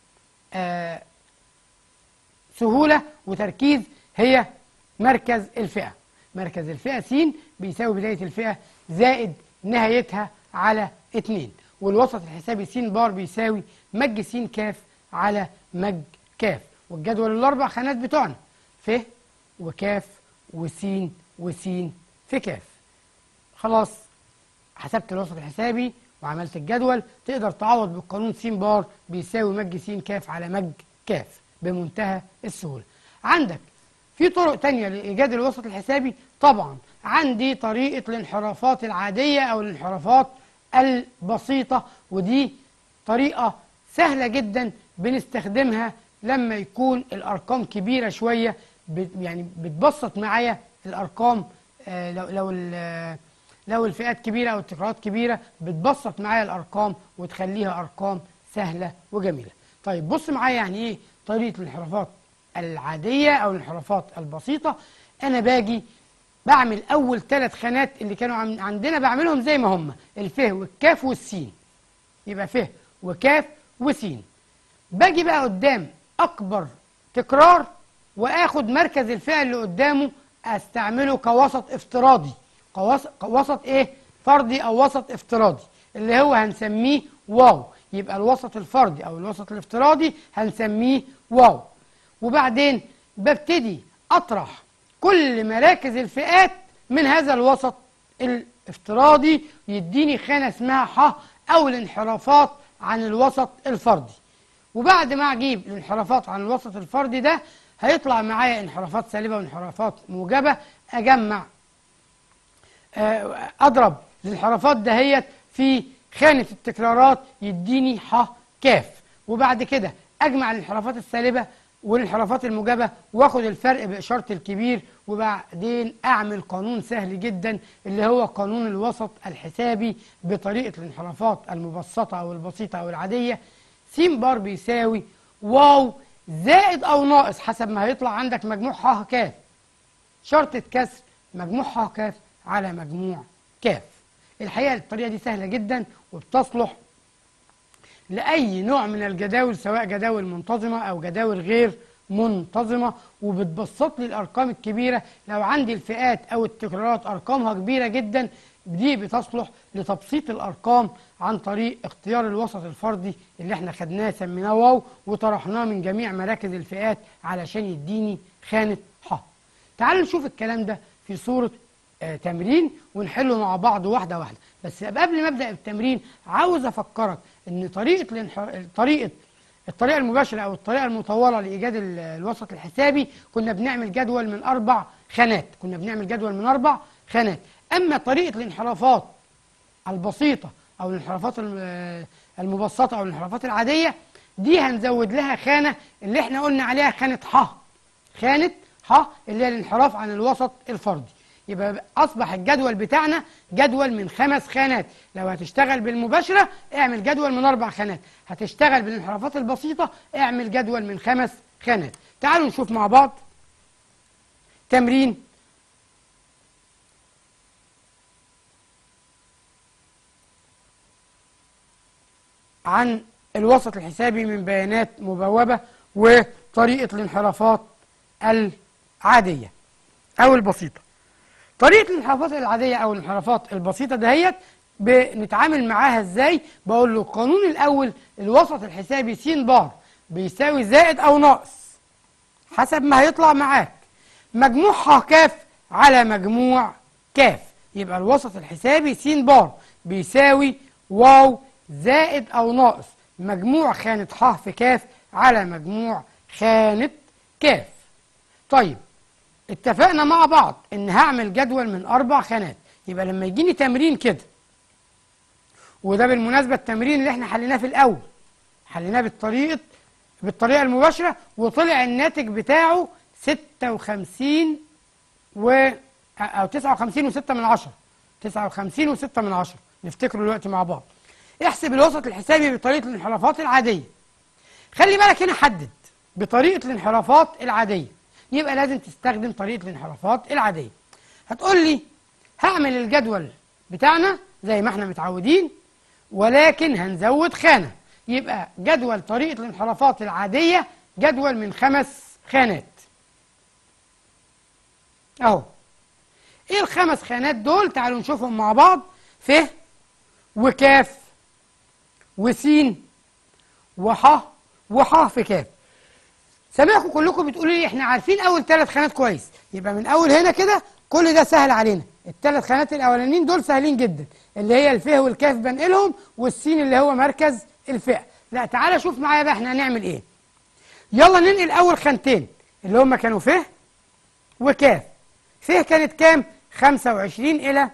سهولة وتركيز هي مركز الفئة. مركز الفئة س بيساوي بداية الفئة زائد نهايتها على 2، والوسط الحسابي س بار بيساوي مج س ك على مج ك. والجدول الاربع خانات بتوعنا ف وكاف وس وس في كاف. خلاص حسبت الوسط الحسابي وعملت الجدول، تقدر تعوض بالقانون س بار بيساوي مج س ك على مج ك بمنتهى السهولة. عندك في طرق تانية لإيجاد الوسط الحسابي؟ طبعا عندي طريقة الانحرافات العادية أو الانحرافات البسيطة، ودي طريقة سهلة جدا بنستخدمها لما يكون الأرقام كبيرة شوية، يعني بتبسط معايا الأرقام. لو الفئات كبيرة أو التكرارات كبيرة بتبسط معايا الأرقام وتخليها أرقام سهلة وجميلة. طيب بص معايا يعني إيه طريقة الانحرافات العادية أو الانحرافات البسيطة. أنا باجي بعمل أول 3 خانات اللي كانوا عندنا بعملهم زي ما هم، الف والكاف والسين، يبقى ف وكاف وسين. باجي بقى قدام أكبر تكرار وآخد مركز الفئة اللي قدامه أستعمله كوسط افتراضي. وسط إيه؟ فردي أو وسط افتراضي، اللي هو هنسميه واو. يبقى الوسط الفردي أو الوسط الافتراضي هنسميه واو. وبعدين ببتدي أطرح كل مراكز الفئات من هذا الوسط الافتراضي، يديني خانة اسمها ح أو الانحرافات عن الوسط الفردي. وبعد ما أجيب الانحرافات عن الوسط الفردي ده هيطلع معايا انحرافات سالبة وانحرافات موجبة. أجمع أضرب الانحرافات دهيت في خانة التكرارات يديني ح كاف. وبعد كده أجمع الانحرافات السالبة والانحرافات الموجبة واخد الفرق بإشارة الكبير. وبعدين أعمل قانون سهل جدا اللي هو قانون الوسط الحسابي بطريقة الانحرافات المبسطة أو البسيطة أو العادية. س بار بيساوي واو زائد أو ناقص حسب ما هيطلع عندك مجموع ح ك، شرطة كسر مجموع ح ك على مجموع ك. الحقيقة الطريقة دي سهلة جدا وبتصلح لأي نوع من الجداول، سواء جداول منتظمة أو جداول غير منتظمة، وبتبسط لي الأرقام الكبيرة. لو عندي الفئات أو التكرارات أرقامها كبيرة جدا، دي بتصلح لتبسيط الأرقام عن طريق اختيار الوسط الفردي اللي احنا خدناه سميناه واو وطرحناه من جميع مراكز الفئات علشان يديني خانة ح. تعالوا نشوف الكلام ده في صورة تمرين ونحله مع بعض واحدة واحدة. بس قبل ما أبدأ التمرين عاوز أفكرك إن الطريقة المباشرة أو الطريقة المطولة لإيجاد الوسط الحسابي كنا بنعمل جدول من 4 خانات. أما طريقة الانحرافات البسيطة أو الانحرافات المبسطة أو الانحرافات العادية دي هنزود لها خانة اللي احنا قلنا عليها خانة ح اللي هي الانحراف عن الوسط الفردي. يبقى أصبح الجدول بتاعنا جدول من 5 خانات. لو هتشتغل بالمباشرة اعمل جدول من 4 خانات، هتشتغل بالانحرافات البسيطة اعمل جدول من 5 خانات. تعالوا نشوف مع بعض تمرين عن الوسط الحسابي من بيانات مبوبة وطريقة الانحرافات العادية أو البسيطة. طريقة الانحرافات العادية أو الانحرافات البسيطة دهيت بنتعامل معاها ازاي؟ بقول له القانون الأول الوسط الحسابي س بار بيساوي زائد أو ناقص حسب ما هيطلع معاك مجموع ح ك على مجموع ك. يبقى الوسط الحسابي س بار بيساوي واو زائد أو ناقص مجموع خانة ح في ك على مجموع خانة ك. طيب اتفقنا مع بعض ان هعمل جدول من 4 خانات. يبقى لما يجيني تمرين كده، وده بالمناسبة التمرين اللي احنا حليناه في الأول حليناه بالطريقة المباشرة وطلع الناتج بتاعه 59 أو 59.6 نفتكره دلوقتي مع بعض. احسب الوسط الحسابي بطريقة الانحرافات العادية. خلي بالك هنا حدد بطريقة الانحرافات العادية، يبقى لازم تستخدم طريقة الانحرافات العادية. هتقول لي هعمل الجدول بتاعنا زي ما احنا متعودين ولكن هنزود خانة. يبقى جدول طريقة الانحرافات العادية جدول من 5 خانات اهو. ايه ال5 خانات دول؟ تعالوا نشوفهم مع بعض. ف وكاف وسين وح وح في كاف. سامعكم كلكم بتقولوا لي احنا عارفين اول 3 خانات كويس، يبقى من اول هنا كده كل ده سهل علينا. ال3 خانات الاولانيين دول سهلين جدا، اللي هي الف والكاف بنقلهم، والسين اللي هو مركز الفئه. لا تعالى شوف معايا بقى احنا هنعمل ايه. يلا ننقل اول خانتين اللي هم كانوا ف وكاف. ف كانت كام؟ 25 الى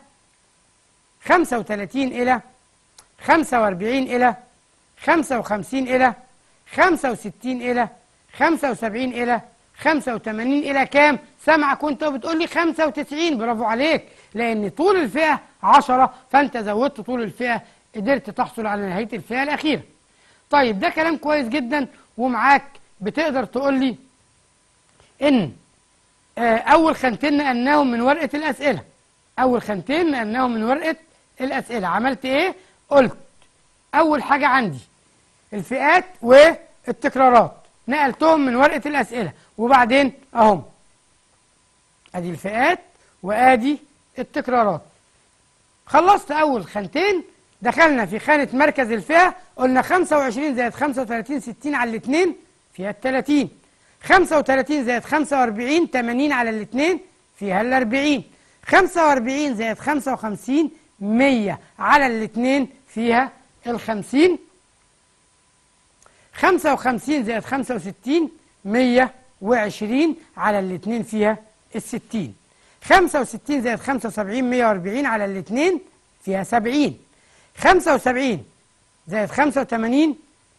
35 الى 45 الى 55 الى 65 الى 75 الى 85 الى كام؟ سامعك وانت بتقول لي 95. برافو عليك، لان طول الفئه 10 فانت زودت طول الفئه، قدرت تحصل على نهايه الفئه الاخيره. طيب ده كلام كويس جدا، ومعاك بتقدر تقول لي ان اول خانتين نقلناهم من ورقه الاسئله. اول خانتين نقلناهم من ورقه الاسئله. عملت ايه؟ قلت اول حاجه عندي الفئات والتكرارات، نقلتهم من ورقه الاسئله، وبعدين اهم ادي الفئات وادي التكرارات. خلصت اول خانتين، دخلنا في خانه مركز الفئه. قلنا 25 زائد 35 60 على الاثنين فيها ال30. 35 زائد 45 80 على الاثنين فيها ال40. 45 زائد 55 100 على الاثنين فيها ال50. 55 زائد 65 120 على الاثنين فيها ال60. 65 زائد 75 140 على الاثنين فيها 70. 75 زائد 85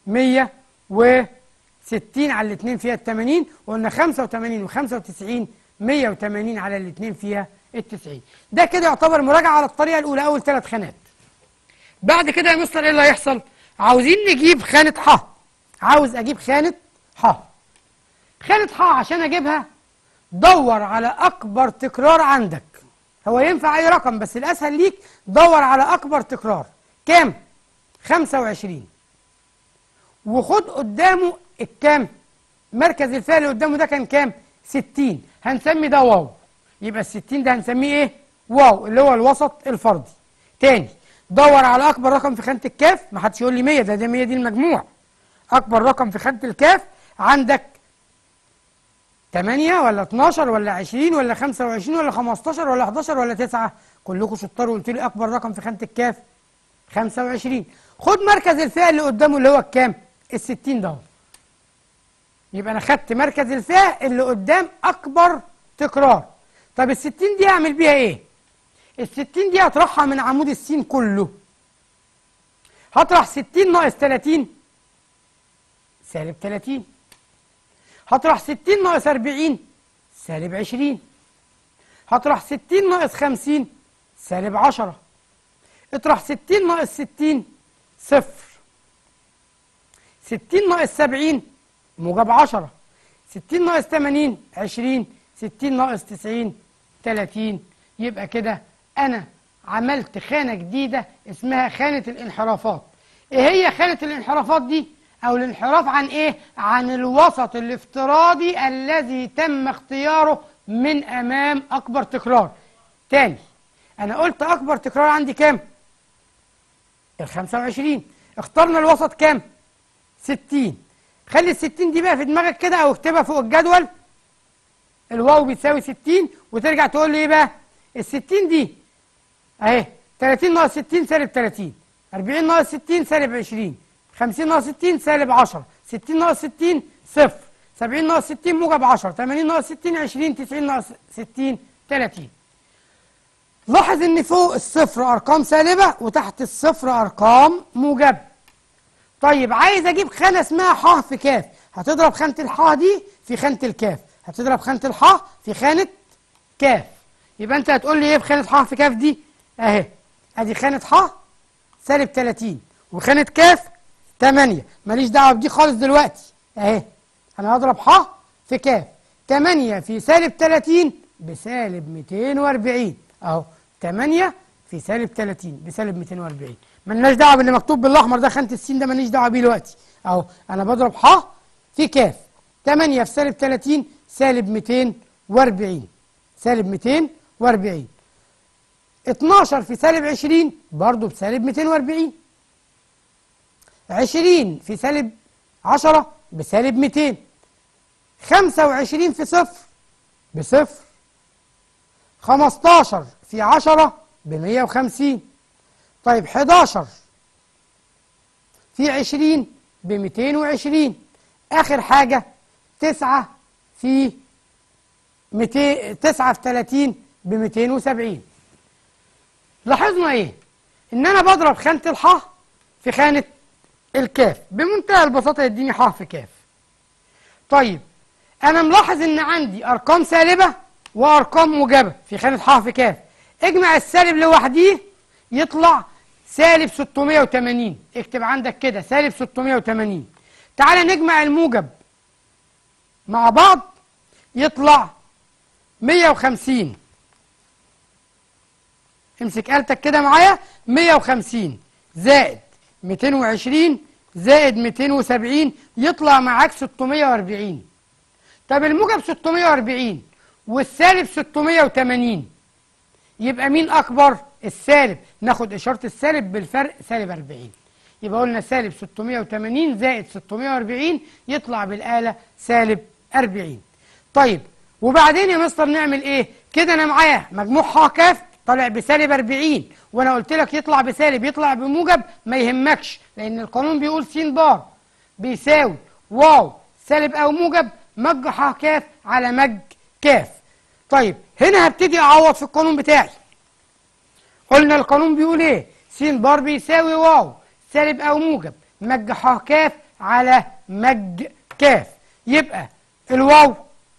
160 على الاثنين فيها ال80. وقلنا 85 و95 180 على الاثنين فيها ال90. ده كده يعتبر مراجعة على الطريقة الأولى، أول 3 خانات. بعد كده يا مستر إيه اللي هيحصل؟ عاوزين نجيب خانة ح. عاوز أجيب خانة ح. خانة ح عشان أجيبها دور على أكبر تكرار عندك. هو ينفع أي رقم، بس الأسهل ليك دور على أكبر تكرار. كام؟ 25. وخد قدامه الكام؟ مركز الفئة اللي قدامه ده كان كام؟ 60. هنسمي ده واو، يبقى ال60 ده هنسميه ايه؟ واو، اللي هو الوسط الفردي. تاني دور على اكبر رقم في خانة الكاف. ما حدش يقول لي 100، ده 100 دي المجموع. اكبر رقم في خانة الكاف عندك 8 ولا 12 ولا 20 ولا 25 ولا 15 ولا 11 ولا 9؟ كلكم شطار وقلت لي اكبر رقم في خانة الكاف 25. خد مركز الفئة اللي قدامه اللي هو الكام؟ ال60 ده. يبقى انا خدت مركز الفئة اللي قدام اكبر تكرار. طب ال60 دي اعمل بيها ايه؟ ال60 دي هطرحها من عمود السين كله. هطرح 60 ناقص 30 سالب 30. هطرح 60 ناقص 40 سالب 20. هطرح 60 ناقص 50 سالب 10. اطرح 60 ناقص 60 صفر. 60 ناقص 70 موجب 10. 60 ناقص 80 20. 60 ناقص 90 30. يبقى كده أنا عملت خانة جديدة اسمها خانة الانحرافات. إيه هي خانة الانحرافات دي؟ أو الانحراف عن إيه؟ عن الوسط الافتراضي الذي تم اختياره من أمام أكبر تكرار. تاني أنا قلت أكبر تكرار عندي كام؟ ال25. اخترنا الوسط كام؟ 60. خلي ال60 دي بقى في دماغك كده أو اكتبها فوق الجدول. الواو بتساوي 60، وترجع تقول لي ايه بقى؟ ال60 دي اهي 30 ناقص 60 سالب 30. 40 ناقص 60 سالب 20. 50 ناقص 60 سالب 10. 60 ناقص 60 صفر. 70 ناقص 60 موجب 10. 80 ناقص 60 20. 90 ناقص 60 30. لاحظ ان فوق الصفر ارقام سالبه وتحت الصفر ارقام موجبه. طيب عايز اجيب خانه اسمها ح في كاف. هتضرب خانه الح دي في خانه الكاف. هتضرب خانه الح في خانه كاف. يبقى انت هتقول لي ايه بخانه ح في كاف دي؟ اهي ادي خانه ح سالب 30 وخانه كاف 8. ماليش دعوه بدي خالص دلوقتي. اهي انا هضرب ح في كاف. 8 في سالب 30 بسالب 240. اهو 8 في سالب 30 بسالب 240. مالناش دعوه باللي مكتوب بالاحمر ده، خانه السين ده ماليش دعوه بيه دلوقتي. اهو انا بضرب ح في كاف. 8 في سالب 30 سالب 240. سالب 240. 12 في سالب 20 برضه بسالب 240. 20 في سالب 10 بسالب 200. 25 في صفر بصفر. 15 في 10 ب150. طيب 11 في 20 ب220. آخر حاجة 9 في 30 ب270. لاحظنا ايه؟ ان انا بضرب خانة الحاء في خانة الكاف بمنتهى البساطة يديني حاء في كاف. طيب انا ملاحظ ان عندي ارقام سالبة وارقام موجبة في خانة حاء في كاف. اجمع السالب لوحديه يطلع سالب 680. اكتب عندك كده سالب 680. تعالى نجمع الموجب مع بعض يطلع 150. امسك آلتك كده معايا. 150 زائد 220 زائد 270 يطلع معاك 640. طب الموجب 640 والسالب 680 يبقى مين أكبر؟ السالب. ناخد إشارة السالب بالفرق سالب 40. يبقى قلنا سالب 680 زائد 640 يطلع بالآلة سالب 40. طيب وبعدين يا مستر نعمل إيه؟ كده أنا معايا مجموع ح ك طالع بسالب 40، وأنا قلت لك يطلع بسالب يطلع بموجب ما يهمكش، لأن القانون بيقول س بار بيساوي واو سالب أو موجب مج ح ك على مج ك. طيب هنا هبتدي أعوض في القانون بتاعي. قلنا القانون بيقول ايه؟ س بار بيساوي واو سالب او موجب مج ح ك على مج ك. يبقى الواو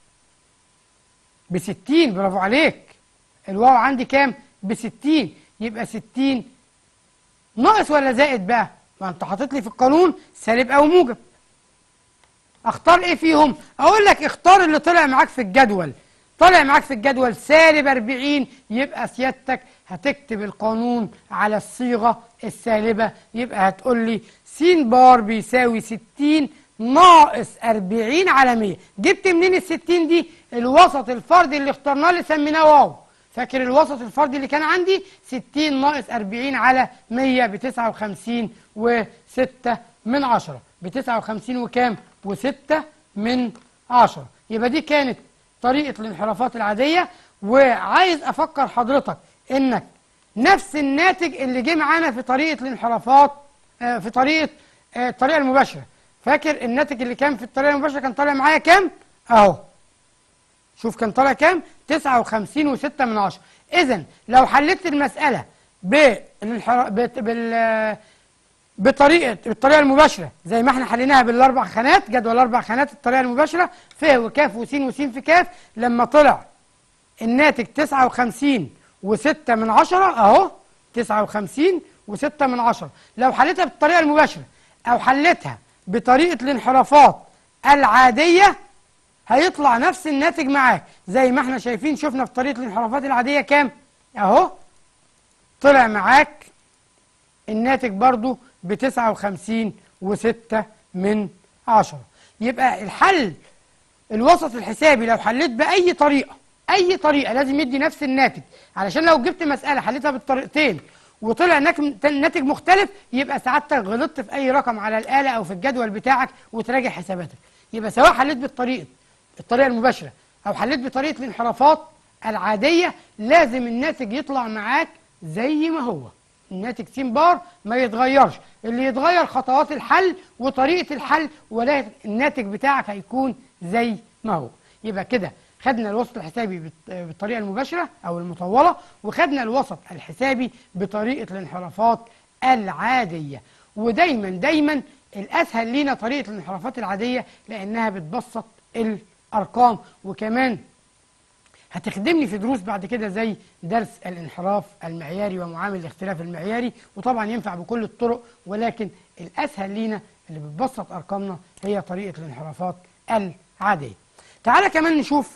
ب60. برافو عليك. الواو عندي كام؟ ب60. يبقى 60 ناقص ولا زائد بقى؟ ما انت حاطط لي في القانون سالب او موجب. اختار ايه فيهم؟ اقول لك اختار اللي طلع معاك في الجدول. طلع معاك في الجدول سالب 40، يبقى سيادتك هتكتب القانون على الصيغة السالبة. يبقى هتقول لي س بار بيساوي 60 ناقص 40 على 100. جبت منين ال 60 دي؟ الوسط الفردي اللي اخترناه اللي سميناه واو. فاكر الوسط الفردي اللي كان عندي؟ 60 ناقص 40 على 100 ب 59 و6 من 10. ب 59 وكام؟ و6 من 10. يبقى دي كانت طريقة الانحرافات العادية. وعايز أفكر حضرتك إنك نفس الناتج اللي جه معانا في طريقة الانحرافات في الطريقة المباشرة. فاكر الناتج اللي كان في الطريقة المباشرة كان طالع معايا كام؟ أهو شوف كان طالع كام؟ 59 و6 من 10. إذن لو حليت المسألة بالطريقة المباشرة زي ما احنا حليناها بالاربع خانات، جدول الاربع خانات الطريقة المباشرة ف وكاف وس وس في كاف، لما طلع الناتج 59 و6 من 10 اهو 59 و6 من 10. لو حليتها بالطريقة المباشرة او حليتها بطريقة الانحرافات العادية هيطلع نفس الناتج معاك زي ما احنا شايفين. شفنا في طريقة الانحرافات العادية كام؟ اهو طلع معاك الناتج برضو ب 59 و6 من 10. يبقى الحل الوسط الحسابي لو حليت بأي طريقة، أي طريقة لازم يدي نفس الناتج، علشان لو جبت مسألة حليتها بالطريقتين وطلع ناتج مختلف يبقى سعادتك غلطت في أي رقم على الآلة أو في الجدول بتاعك وتراجع حساباتك. يبقى سواء حليت الطريقة المباشرة أو حليت بطريقة الانحرافات العادية لازم الناتج يطلع معاك زي ما هو. الناتج س بار ما يتغيرش، اللي يتغير خطوات الحل وطريقة الحل، ولكن الناتج بتاعك هيكون زي ما هو. يبقى كده خدنا الوسط الحسابي بالطريقة المباشرة أو المطولة، وخدنا الوسط الحسابي بطريقة الانحرافات العادية. ودايما الأسهل لينا طريقة الانحرافات العادية لأنها بتبسط الأرقام، وكمان هتخدمني في دروس بعد كده زي درس الانحراف المعياري ومعامل الاختلاف المعياري، وطبعا ينفع بكل الطرق، ولكن الأسهل لينا اللي بتبسط أرقامنا هي طريقة الانحرافات العادية. تعالى كمان نشوف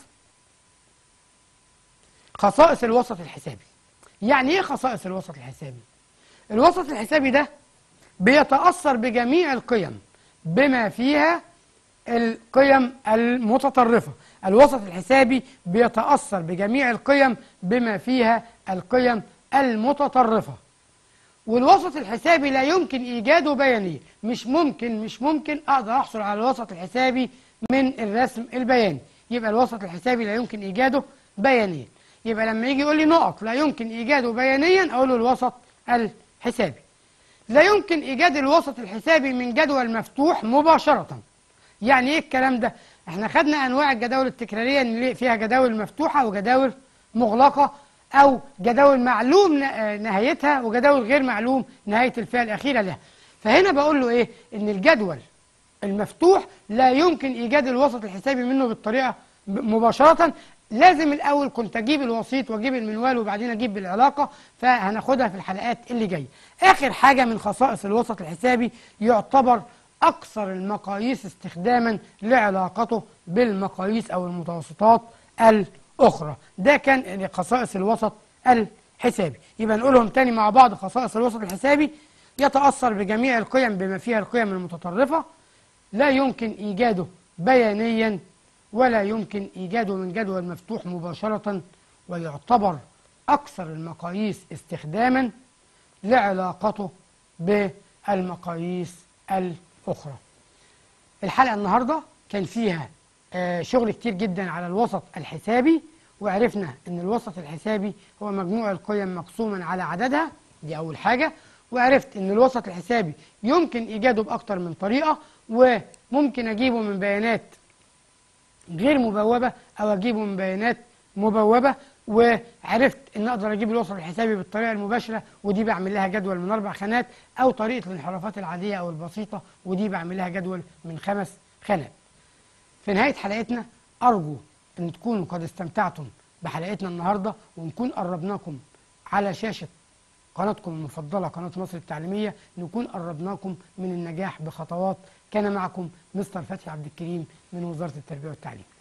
خصائص الوسط الحسابي. يعني ايه خصائص الوسط الحسابي؟ الوسط الحسابي ده بيتأثر بجميع القيم بما فيها القيم المتطرفة. الوسط الحسابي بيتأثر بجميع القيم بما فيها القيم المتطرفة. والوسط الحسابي لا يمكن إيجاده بيانيا. مش ممكن أقدر أحصل على الوسط الحسابي من الرسم البياني. يبقى الوسط الحسابي لا يمكن إيجاده بيانيا. يبقى لما يجي يقول لي نقط لا يمكن إيجاده بيانيا، أقول له الوسط الحسابي. لا يمكن إيجاد الوسط الحسابي من جدول مفتوح مباشرة. يعني إيه الكلام ده؟ إحنا خدنا أنواع الجداول التكرارية إن فيها جداول مفتوحة وجداول مغلقة، أو جداول معلوم نهايتها وجداول غير معلوم نهاية الفئة الأخيرة لها. فهنا بقول له إيه؟ إن الجدول المفتوح لا يمكن إيجاد الوسط الحسابي منه بالطريقة مباشرة. لازم الأول كنت أجيب الوسيط وأجيب المنوال وبعدين أجيب العلاقة، فهناخدها في الحلقات اللي جاية. آخر حاجة من خصائص الوسط الحسابي، يعتبر أكثر المقاييس استخداما لعلاقته بالمقاييس أو المتوسطات الأخرى. ده كان خصائص الوسط الحسابي. يبقى نقولهم تاني مع بعض. خصائص الوسط الحسابي: يتأثر بجميع القيم بما فيها القيم المتطرفة، لا يمكن إيجاده بيانيا، ولا يمكن إيجاده من جدول مفتوح مباشرة، ويعتبر أكثر المقاييس استخداما لعلاقته بالمقاييس الأخرى. الحلقة النهاردة كان فيها شغل كتير جدا على الوسط الحسابي، وعرفنا أن الوسط الحسابي هو مجموع القيم مقسوما على عددها، دي أول حاجة. وعرفت أن الوسط الحسابي يمكن إيجاده بأكتر من طريقة، وممكن أجيبه من بيانات غير مبوبة أو أجيبه من بيانات مبوبة. وعرفت أن أقدر أجيب الوسط الحسابي بالطريقة المباشرة، ودي بعمل لها جدول من 4 خانات، أو طريقة الانحرافات العادية أو البسيطة، ودي بعمل لها جدول من 5 خانات. في نهاية حلقتنا أرجو أن تكونوا قد استمتعتم بحلقتنا النهاردة، ونكون قربناكم على شاشة قناتكم المفضلة قناة مصر التعليمية، نكون قربناكم من النجاح بخطوات. كان معكم مستر فتحي عبد الكريم من وزارة التربية والتعليم.